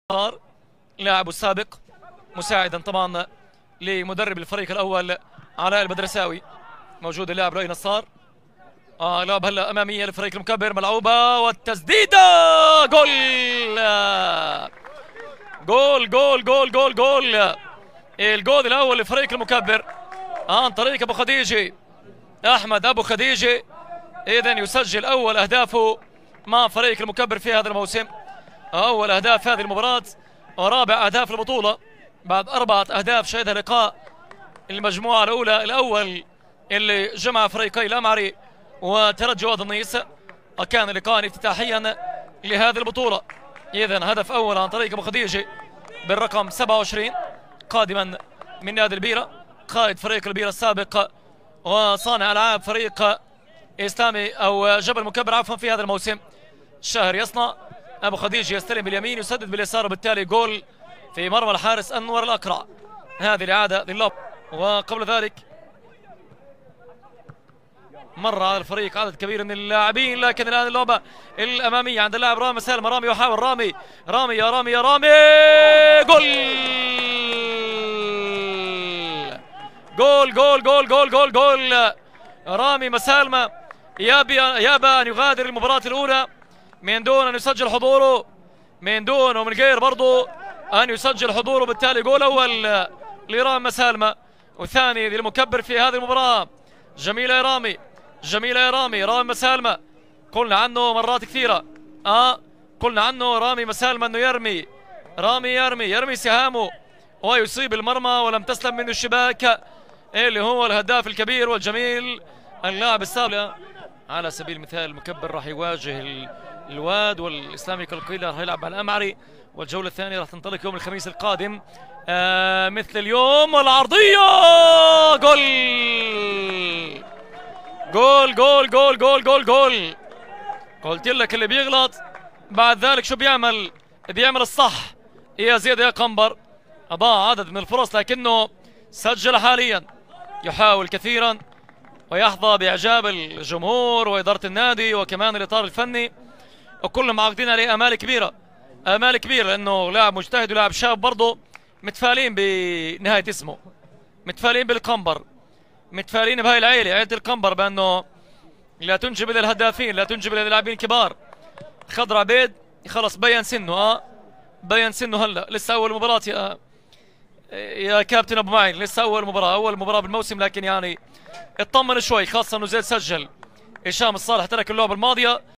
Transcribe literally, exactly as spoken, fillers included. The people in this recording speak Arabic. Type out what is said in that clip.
لاعبه السابق مساعدا طبعا لمدرب الفريق الاول علاء البدرساوي. موجود اللاعب رأي نصار. اه لعب هلا اماميه للفريق المكبر، ملعوبه والتسديده، جول جول جول جول جول جول الجول الاول للفريق المكبر عن طريق ابو خديجه، احمد ابو خديجه. اذا يسجل اول اهدافه مع فريق المكبر في هذا الموسم، اول اهداف هذه المباراه ورابع اهداف البطوله بعد اربعه اهداف شهدها لقاء المجموعه الاولى الاول اللي جمع فريقي الامعري وترجي وضنيس، وكان لقاء افتتاحيا لهذه البطوله. اذا هدف اول عن طريق ابو خديجه بالرقم سبعة وعشرين قادما من نادي البيره، قائد فريق البيره السابق وصانع العاب فريق اسلامي او جبل مكبر عفوا في هذا الموسم. الشاهر يصنع، ابو خديجه يستلم باليمين يسدد باليسار، وبالتالي جول في مرمى الحارس انور الاقرع. هذه الاعاده للوب. وقبل ذلك مر على الفريق عدد كبير من اللاعبين، لكن الان اللعبه الاماميه عند اللاعب رامي سالم. رامي يحاول، رامي رامي يا رامي يا رامي، جول جول جول جول جول جول جول رامي مسالمه يابي يابى ان يغادر المباراه الاولى من دون ان يسجل حضوره، من دون ومن غير برضه ان يسجل حضوره، بالتالي جول اول لرامي مسالمه والثاني للمكبر في هذه المباراه. جميله يا رامي، جميله يا رامي، رامي مسالمه قلنا عنه مرات كثيره، اه قلنا عنه رامي مسالمه انه يرمي، رامي يرمي يرمي سهامه ويصيب المرمى ولم تسلم منه الشباك، اللي هو الهداف الكبير والجميل اللاعب السابق. على سبيل المثال المكبر راح يواجه الواد والاسلامي كالقيل، راح يلعب على الامعري، والجوله الثانيه راح تنطلق يوم الخميس القادم آه مثل اليوم. والعرضيه جول جول جول جول جول جول جول قلت لك اللي بيغلط بعد ذلك شو بيعمل؟ بيعمل الصح. يا زياد يا قنبر اضاع عدد من الفرص لكنه سجل حاليا، يحاول كثيرا ويحظى باعجاب الجمهور واداره النادي وكمان الاطار الفني، وكلهم عاقدين عليه امال كبيره، امال كبيره لانه لاعب مجتهد ولاعب شاب برضه. متفائلين بنهايه اسمه، متفائلين بالقنبر، متفائلين بهاي العيله، عيله القنبر، بانه لا تنجب الا الهدافين، لا تنجب الا اللاعبين الكبار. خضر عبيد خلص بين سنه، اه بين سنه هلا، لسه اول مباراه يا يا كابتن ابو معين، لسه اول مباراه، اول مباراه بالموسم، لكن يعني اطمن شوي، خاصه انه زيد سجل، هشام الصالح ترك اللعبه الماضيه.